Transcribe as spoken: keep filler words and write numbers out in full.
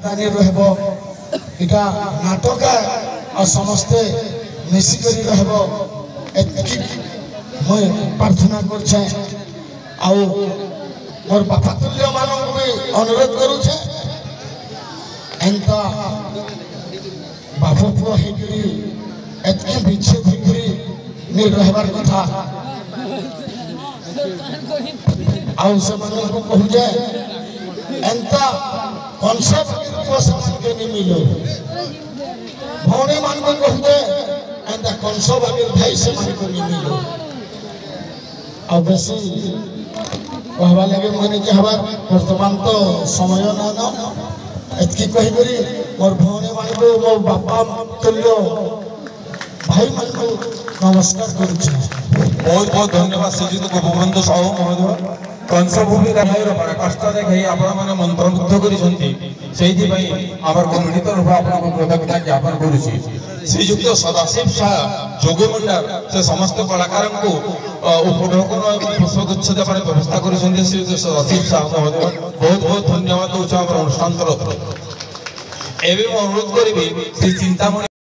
दानी रहबो इटा नाटक और समस्ते मिसिकरी रहबो एतकी मैं प्रार्थना करछे आउ मोर बापा तुल्य मानक भी अनुरोध करूछे एंता बापू पुआ हेकरी एतकी विच्छेद हेकरी नि रहबार कथा आउ से मन को कहू जाए एंता कॉन्सेप्ट को समझ के नहीं मिलो भौणी मान को कहू जाए एंता कॉन्सेप्ट अगर भाई से मन को नहीं मिलो अब बेसी कहवा लगे मने कहवा वर्तमान तो समय ना ना एतकी कहि करी मोर भौणी मान को मो बापा तुल्य भाई मन को नमस्कार करू बहुत बहुत धन्यवाद श्रीजुत गोपबंधु साहू महोदय कंसभूमि पराकाष्ठा देखी आपण मंत्रमुग्ध कर मिलित रूप आपको कृतज्ञता ज्ञापन करुच्ची श्रीजुक्त सदाशिव शाह जोगमुंडा से समस्त कलाकार को पुष्पगुच्छ देवार व्यवस्था कर श्रीजुक्त सदाशिव शाह महोदय बहुत बहुत धन्यवाद दूसरा अनुष्ठान तरफ एवं अनुरोध करी श्री चिंतामणि।